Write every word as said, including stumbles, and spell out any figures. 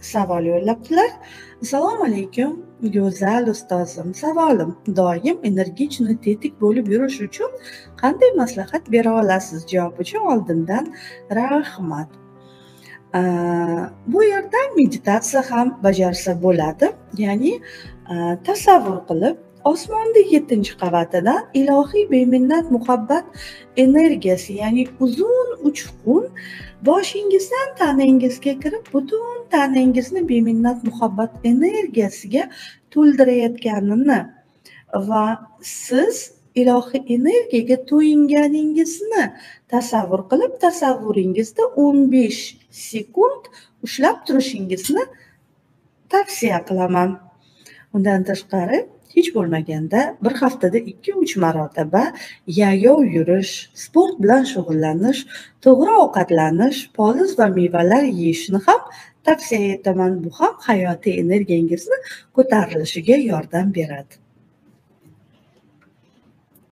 savol yo'llabdilar. Assalomu alaykum, go'zal ustozim. Savolim: doim energichni tetik bo'lib yurish uchun qanday maslahat bera olasiz? Javob uchun oldindan rahmat. Bu yerda meditatsiya ham bajarsa bo'ladi. Ya'ni tasavvur qilib, osmonda yettinchi qavatidan ilohiy beminnat muhabbat energiyasi, ya'ni uzun uchqun boshingizdan tanangizga kirib, butun tanangizni beminnat muhabbat energiyasiga to'ldirayotganini va siz ilohiy energiyaga to'yinganingizni tasavvur qilib, tasavvuringizda o'n besh sekund ushlab turishingizni tavsiya qilaman. Undan tashqari, hech bo'lmaganda bir haftada ikki uch marotaba yayov yurish, sport bilan shug'ullanish, to'g'ri ovqatlanish, poliz va mevalar yeyishni ham tavsiya etaman. Bu ham hayotiy energiyangizni ko'tarilishiga yordam beradi.